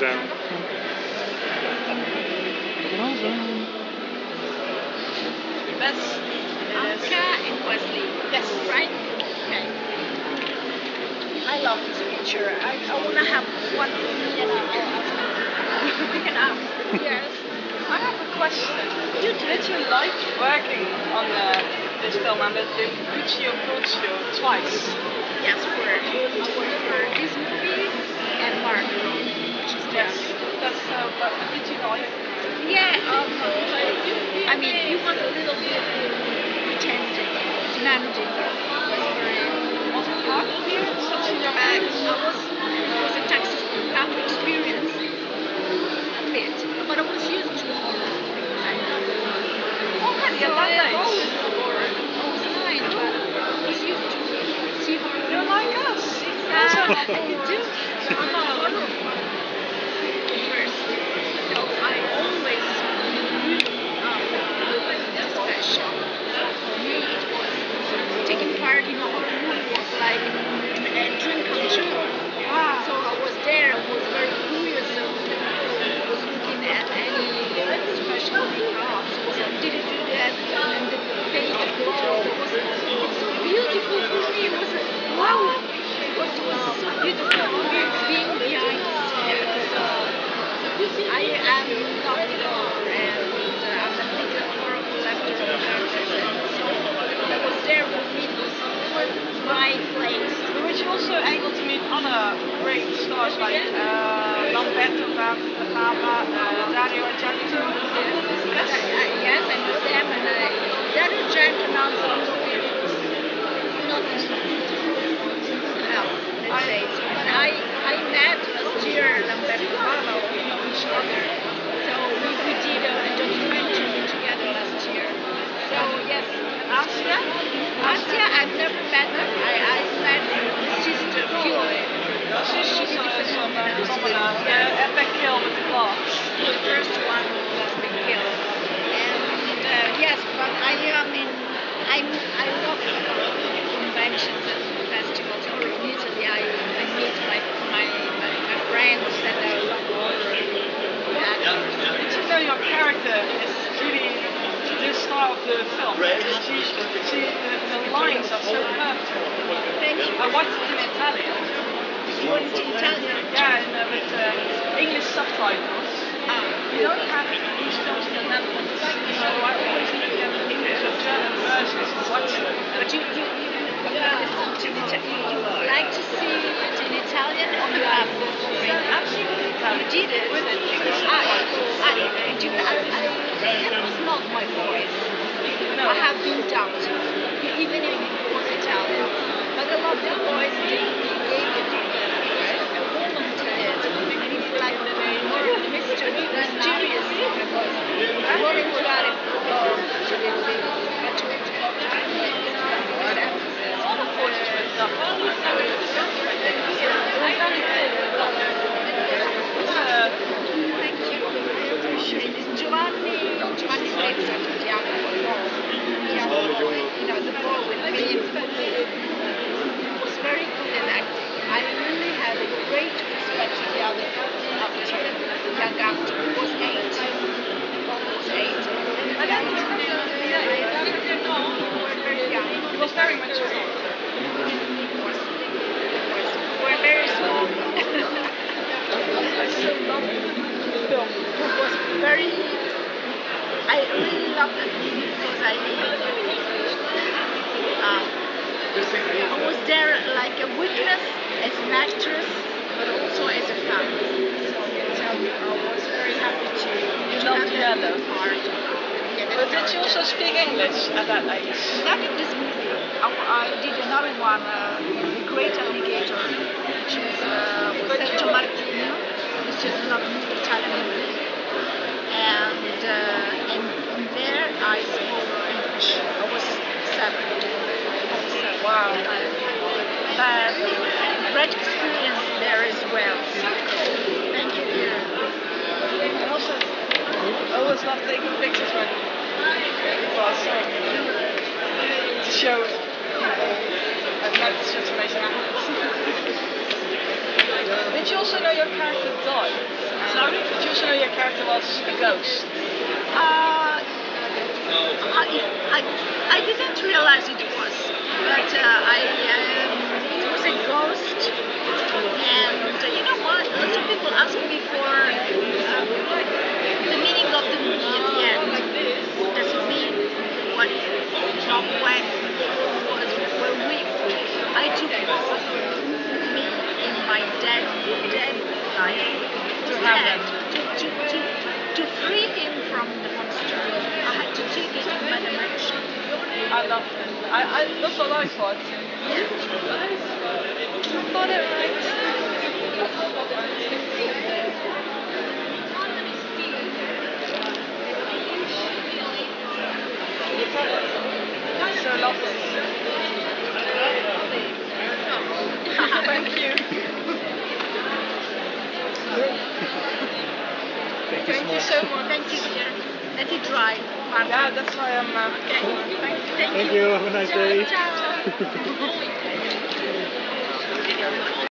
down. That's Anka and Wesley. yes. Right? Okay. I love this picture. I want to have 1 minute enough. Yes. I have a question. You Did you like working on this film and with Lucio Fulcio twice? Yes, for this movie and Mark, which is Yes. That's but did you like? yeah. I mean, he was a little bit pretending, demanding. He was very. Was it hard for you? Such a young It age? was a tough experience, a bit, but I was used to it because I know. Already at that age? I was 9, but I was used to it. See how You're like us. you do. I'm not horror first, so I always special. So for me, it was taking part in a horror movie was like a dream come true. Wow. So I was there. I was very curious. So I was looking at any special makeup. So I was like, did it do that? And the paint, the glow. It's so beautiful for me. It was wow. It was so beautiful being behind the scenes. So I am not in horror, and I'm a big horror collector of characters. So I was there for me. It was my place. But were you also able to meet other great stars like Lamberto Bava, Dario Argento? Yes, I know them, and that is gentleman not let's say so. But I met last year Lamberto Bava, we know each other. So we did a documentary together last year. So yes, Asia? Asia, I've never met her. I met her sister, Fiore. She's She also did some the promenade. The epic kill with the glass. the first one was the kill. And yes, but I love conventions and festivals. Or in Italy, I meet my friends that are Did you know your character is really the star of the film? The lines are so perfect. Thank you. I watched it in Italian. What is Italian? Yeah, with English subtitles. You don't have these films in the Netherlands, so I always need to get the German versions to watch it. But you like to see it in Italian or you have Absolutely Italian. You did it. With English subtitles. That was not my voice. No. I have been dubbed, even if it was Italian. But I love the voice they gave it a woman to it. And it's like more mysterious. More enigmatic. Thank you. I appreciate it. Giovanni Prezzo, Tiago, the boy with me was very good at acting. I really had a great respect for the other actor, young actor who was 8. Almost 8. I don't remember. We were very young. It was very mature. We're very small. I so love the film. It was very. I really loved it because I was there like a witness, as an actress, but also as a fan. So I was very happy to loved have giallo. that part. But did you also speak English at that age? Not in this movie. I did another one, The Great Alligator, which is Sergio Martino, which is another Italian movie. And there I spoke English. I was 7. Wow. But great experience there as well. Thank you, dear. And also, I always love taking pictures when people are so to show people I've met such amazing actors. Did you also know your character died? Sorry? Did you also know your character was a ghost? I didn't realize it was, but it was a ghost, and you know what? Lots of people ask me for the meaning of the movie at the end. What does it mean? What from when were we? I took both me and my dead life To have dead them. to free him from the monster. I had to take it in my dimension. I love it. That's what I thought. Yeah. I thought it right. So lovely. Thank you. Thank you so much. Thank you, dear. Let it dry. Yeah, that's why I'm. Okay. Thank you. Have a nice day. Ciao.